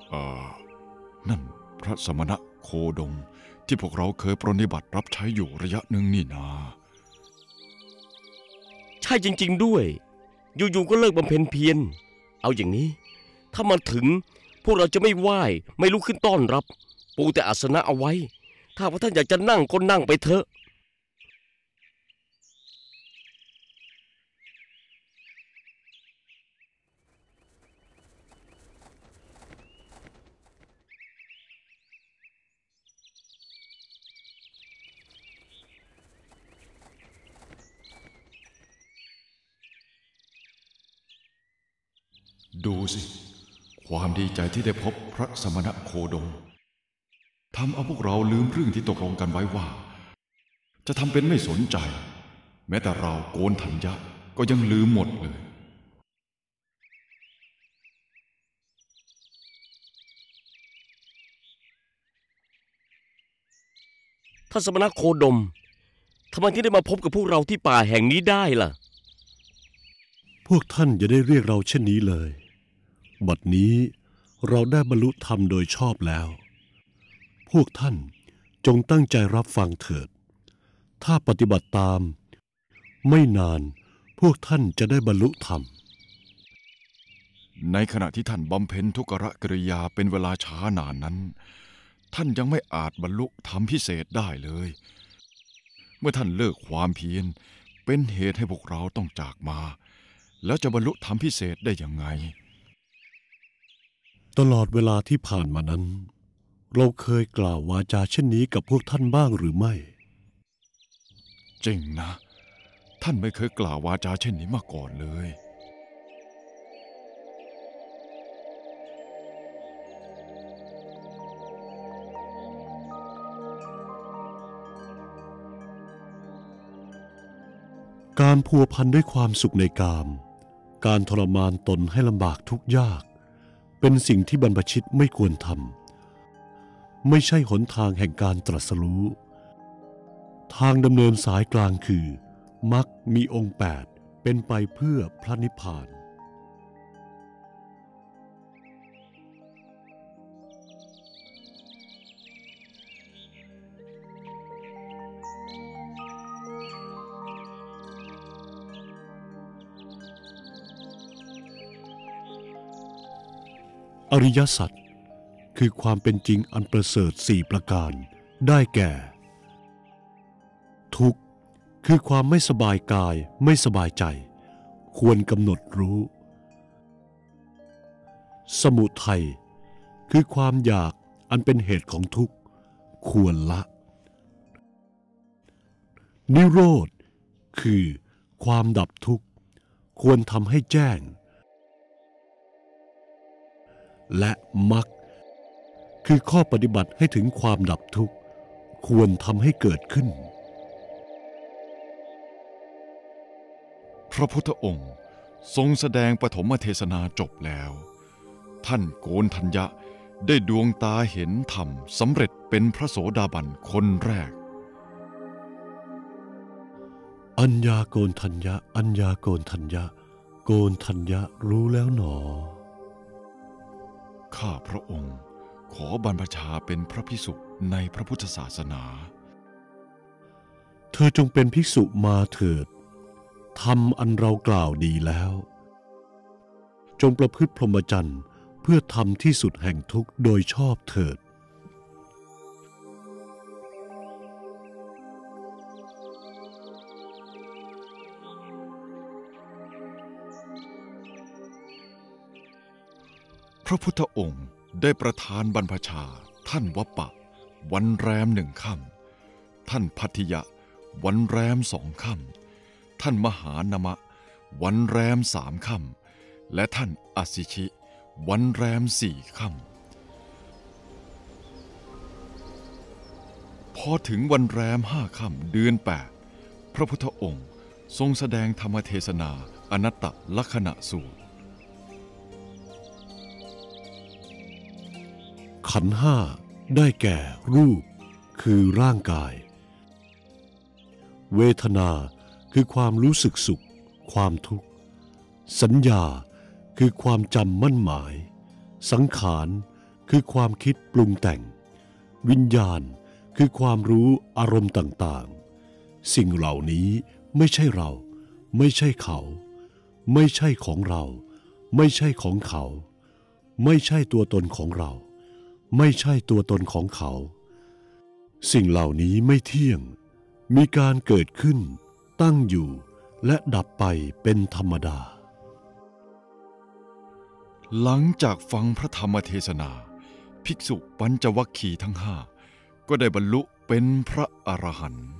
เอ่อนั่นพระสมณะโคดมที่พวกเราเคยปรนนิบัติรับใช้อยู่ระยะหนึ่งนี่นาใช่จริงๆด้วยอยู่ๆก็เลิกบำเพ็ญเพียรเอาอย่างนี้ถ้ามาถึงพวกเราจะไม่ไหว้ไม่ลุกขึ้นต้อนรับปูแต่อาสนะเอาไว้ถ้าว่าท่านอยากจะนั่งก็นั่งไปเถอะดูสิความดีใจที่ได้พบพระสมณะโคดมทำเอาพวกเราลืมเรื่องที่ตกลงกันไว้ว่าจะทำเป็นไม่สนใจแม้แต่เราโกนทัญญะก็ยังลืมหมดเลยท่านสมณะโคดมทำไมที่ได้มาพบกับพวกเราที่ป่าแห่งนี้ได้ล่ะพวกท่านอย่าได้เรียกเราเช่นนี้เลยบัดนี้เราได้บรรลุธรรมโดยชอบแล้วพวกท่านจงตั้งใจรับฟังเถิดถ้าปฏิบัติตามไม่นานพวกท่านจะได้บรรลุธรรมในขณะที่ท่านบำเพ็ญทุกขกิริยาเป็นเวลาช้านานนั้นท่านยังไม่อาจบรรลุธรรมพิเศษได้เลยเมื่อท่านเลิกความเพียรเป็นเหตุให้พวกเราต้องจากมาแล้วจะบรรลุธรรมพิเศษได้ยังไงตลอดเวลาที่ผ่านมานั้นเราเคยกล่าววาจาเช่นนี้กับพวกท่านบ้างหรือไม่จริงนะท่านไม่เคยกล่าววาจาเช่นนี้มาก่อนเลยการพัวพันด้วยความสุขในกามการทรมานตนให้ลำบากทุกข์ยากเป็นสิ่งที่บรรพชิตไม่ควรทำไม่ใช่หนทางแห่งการตรัสรู้ทางดำเนินสายกลางคือมรรคมีองค์8เป็นไปเพื่อพระนิพพานอริยสัจคือความเป็นจริงอันประเสริฐ4ประการได้แก่ทุกข์คือความไม่สบายกายไม่สบายใจควรกำหนดรู้สมุทัยคือความอยากอันเป็นเหตุของทุกข์ควรละนิโรธคือความดับทุกข์ควรทำให้แจ้งและมรรคคือข้อปฏิบัติให้ถึงความดับทุกข์ควรทำให้เกิดขึ้นพระพุทธองค์ทรงแสดงปฐมเทศนาจบแล้วท่านโกนทัญญะได้ดวงตาเห็นธรรมสำเร็จเป็นพระโสดาบันคนแรกอัญญาโกนทัญญะอัญญาโกนทัญญะโกนทัญญะรู้แล้วหนอข้าพระองค์ขอบรรพชาเป็นพระภิกษุในพระพุทธศาสนาเธอจงเป็นภิกษุมาเถิดธรรมอันเรากล่าวดีแล้วจงประพฤติพรหมจรรย์เพื่อทำที่สุดแห่งทุกข์โดยชอบเถิดพระพุทธองค์ได้ประทานบรรพชาท่านวัปปะวันแรม1 ค่ำท่านพัทธิยะวันแรม2 ค่ำท่านมหานมะวันแรม3 ค่ำและท่านอสิชิวันแรม4 ค่ำพอถึงวันแรม5 ค่ำเดือน8พระพุทธองค์ทรงแสดงธรรมเทศนาอนัตตลักขณสูตรขันธ์ห้าได้แก่รูปคือร่างกายเวทนาคือความรู้สึกสุขความทุกข์สัญญาคือความจำมั่นหมายสังขารคือความคิดปรุงแต่งวิญญาณคือความรู้อารมณ์ต่างๆสิ่งเหล่านี้ไม่ใช่เราไม่ใช่เขาไม่ใช่ของเราไม่ใช่ของเขาไม่ใช่ตัวตนของเราไม่ใช่ตัวตนของเขาสิ่งเหล่านี้ไม่เที่ยงมีการเกิดขึ้นตั้งอยู่และดับไปเป็นธรรมดาหลังจากฟังพระธรรมเทศนาภิกษุปัญจวัคคีย์ทั้งห้าก็ได้บรรลุเป็นพระอรหันต์